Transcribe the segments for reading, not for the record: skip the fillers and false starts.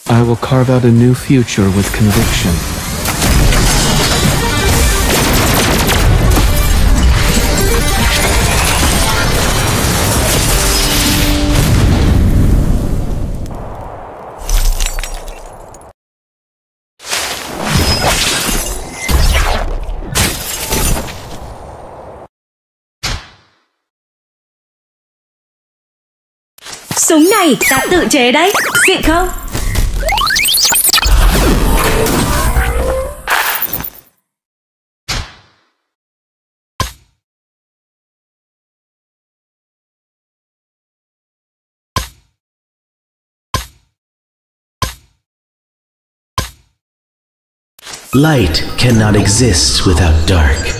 I will carve out a new future with conviction. Súng này ta tự chế đấy, xịn không? Light cannot exist without dark.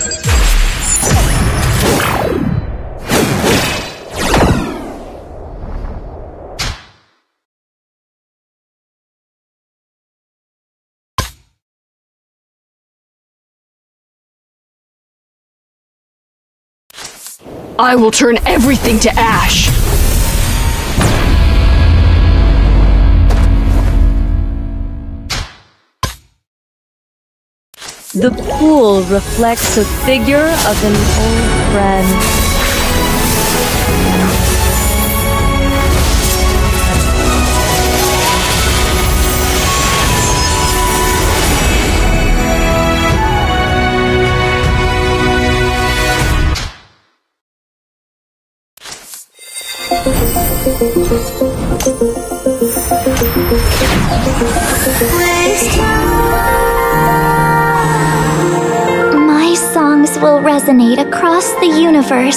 I will turn everything to ash! The pool reflects a figure of an old friend. My songs will resonate across the universe.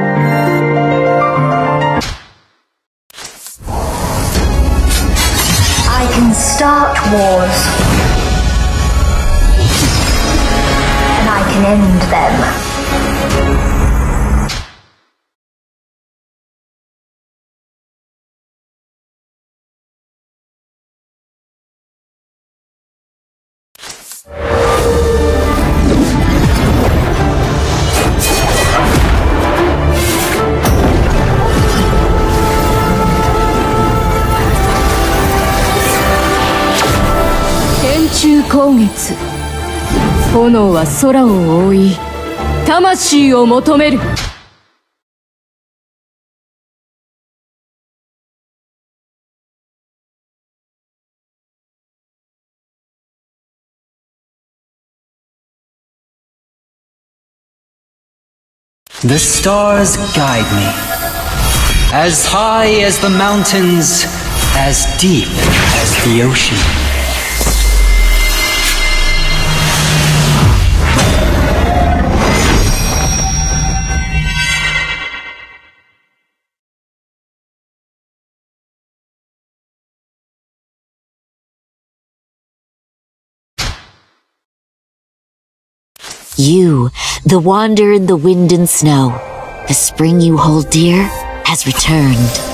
I can start wars, and I can end them. The stars guide me, as high as the mountains, as deep as the ocean. You, the wanderer in the wind and snow, the spring you hold dear, has returned.